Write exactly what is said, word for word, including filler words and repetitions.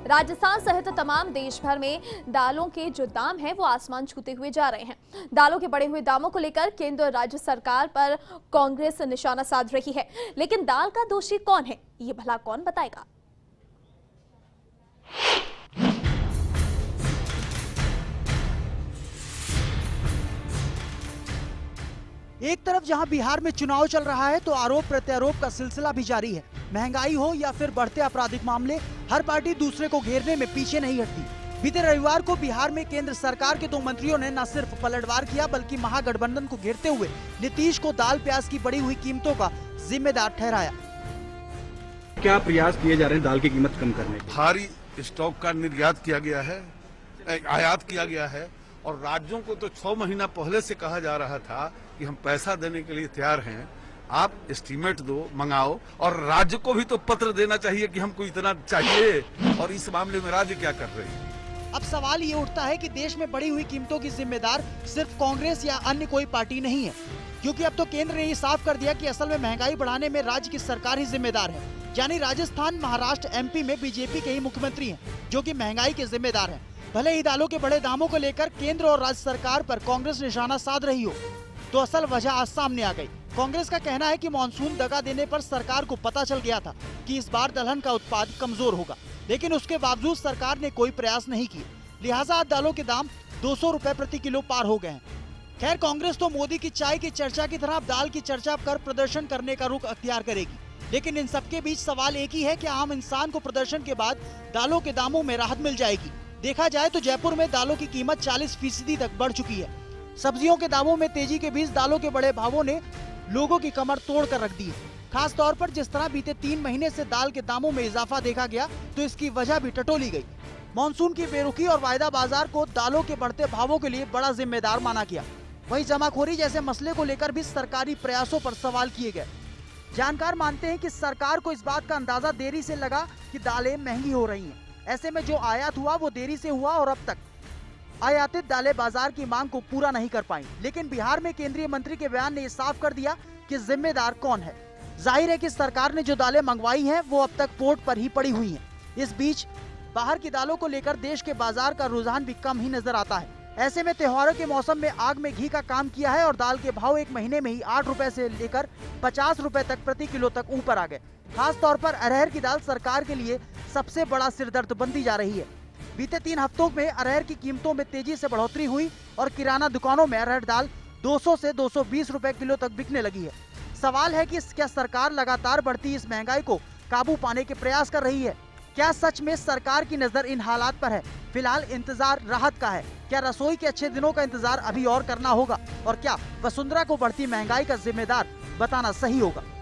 राजस्थान सहित तमाम देश भर में दालों के जो दाम हैं वो आसमान छूते हुए जा रहे हैं। दालों के बढ़े हुए दामों को लेकर केंद्र और राज्य सरकार पर कांग्रेस निशाना साध रही है, लेकिन दाल का दोषी कौन है, ये भला कौन बताएगा। एक तरफ जहां बिहार में चुनाव चल रहा है तो आरोप प्रत्यारोप का सिलसिला भी जारी है। महंगाई हो या फिर बढ़ते आपराधिक मामले, हर पार्टी दूसरे को घेरने में पीछे नहीं हटती। बीते रविवार को बिहार में केंद्र सरकार के दो मंत्रियों ने न सिर्फ पलटवार किया बल्कि महागठबंधन को घेरते हुए नीतीश को दाल प्याज की बढ़ी हुई कीमतों का जिम्मेदार ठहराया। क्या प्रयास किए जा रहे हैं दाल की कीमत कम करने के? भारी स्टॉक का निर्यात किया गया है, आयात किया गया है और राज्यों को तो छह महीना पहले से कहा जा रहा था कि हम पैसा देने के लिए तैयार हैं, आप एस्टीमेट दो, मंगाओ, और राज्य को भी तो पत्र देना चाहिए कि हमको इतना चाहिए, और इस मामले में राज्य क्या कर रहे हैं। अब सवाल ये उठता है कि देश में बढ़ी हुई कीमतों की जिम्मेदार सिर्फ कांग्रेस या अन्य कोई पार्टी नहीं है, क्योंकि अब तो केंद्र ने ये साफ कर दिया कि असल में महंगाई बढ़ाने में राज्य की सरकार ही जिम्मेदार है। यानी राजस्थान, महाराष्ट्र, एमपी में बीजेपी के ही मुख्यमंत्री हैं जो कि महंगाई के जिम्मेदार हैं। भले ही दालों के बड़े दामों को लेकर केंद्र और राज्य सरकार पर कांग्रेस निशाना साध रही हो, तो असल वजह आज सामने आ गई। कांग्रेस का कहना है कि मानसून दगा देने पर सरकार को पता चल गया था कि इस बार दलहन का उत्पाद कमजोर होगा, लेकिन उसके बावजूद सरकार ने कोई प्रयास नहीं किए, लिहाजा आज दालों के दाम दो सौ रुपए प्रति किलो पार हो गए हैं। खैर, कांग्रेस तो मोदी की चाय की चर्चा की तरह दाल की चर्चा कर प्रदर्शन करने का रुख अख्तियार करेगी, लेकिन इन सबके बीच सवाल एक ही है कि आम इंसान को प्रदर्शन के बाद दालों के दामों में राहत मिल जाएगी। देखा जाए तो जयपुर में दालों की कीमत चालीस फीसदी तक बढ़ चुकी है। सब्जियों के दामों में तेजी के बीच दालों के बड़े भावों ने लोगों की कमर तोड़ कर रख दी है। खास तौर पर जिस तरह बीते तीन महीने से दाल के दामों में इजाफा देखा गया, तो इसकी वजह भी टटोली गई। मानसून की बेरुखी और वायदा बाजार को दालों के बढ़ते भावों के लिए बड़ा जिम्मेदार माना गया। वहीं जमाखोरी जैसे मसले को लेकर भी सरकारी प्रयासों पर सवाल किए गए। जानकार मानते हैं कि सरकार को इस बात का अंदाजा देरी से लगा कि दालें महंगी हो रही हैं। ऐसे में जो आयात हुआ वो देरी से हुआ और अब तक आयातित दालें बाजार की मांग को पूरा नहीं कर पाई। लेकिन बिहार में केंद्रीय मंत्री के बयान ने ये साफ कर दिया कि जिम्मेदार कौन है। जाहिर है कि सरकार ने जो दालें मंगवाई हैं वो अब तक पोर्ट पर ही पड़ी हुई हैं। इस बीच बाहर की दालों को लेकर देश के बाजार का रुझान भी कम ही नजर आता है। ऐसे में त्योहारों के मौसम में आग में घी का काम किया है और दाल के भाव एक महीने में ही आठ रुपए से लेकर पचास रुपए तक प्रति किलो तक ऊपर आ गए। खास तौर पर अरहर की दाल सरकार के लिए सबसे बड़ा सिरदर्द बनती जा रही है। बीते तीन हफ्तों में अरहर की कीमतों में तेजी से बढ़ोतरी हुई और किराना दुकानों में अरहर दाल दो सौ से दो सौ बीस रुपए किलो तक बिकने लगी है। सवाल है कि क्या सरकार लगातार बढ़ती इस महंगाई को काबू पाने के प्रयास कर रही है? क्या सच में सरकार की नजर इन हालात पर है? फिलहाल इंतजार राहत का है। क्या रसोई के अच्छे दिनों का इंतजार अभी और करना होगा? और क्या वसुंधरा को बढ़ती महंगाई का जिम्मेदार बताना सही होगा?